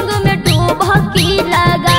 गंग में डुबकी लगा।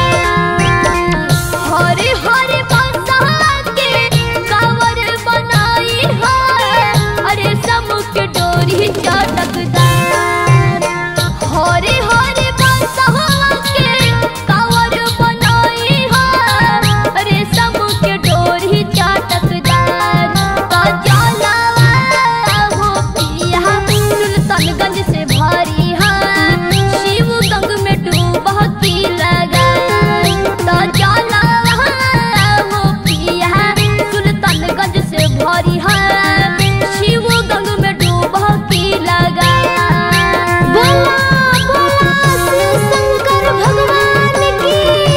हरे हरे बरसा के कांवर बनाई है, अरे सब के डोरी चटकदार। हरे हरे बरसा के कांवर बनाई है, अरे सब के डोरी चटकदार। का जलावा हो पिया सुल्तानगंज से भारी है, शिव गंग में डुबकी लगा। का जलावा हो पिया सुल्तानगंज से भारी है, शिव गंग में डुबकी लगा। बोला बोला शिव शंकर भगवान की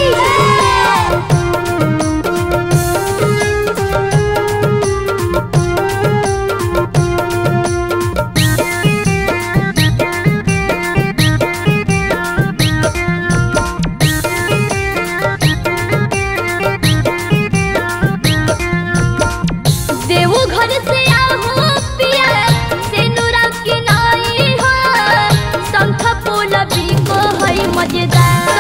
देवघर से आहो पिया सेनुरा की नाई है, शंख पोला भी को है मजेदार।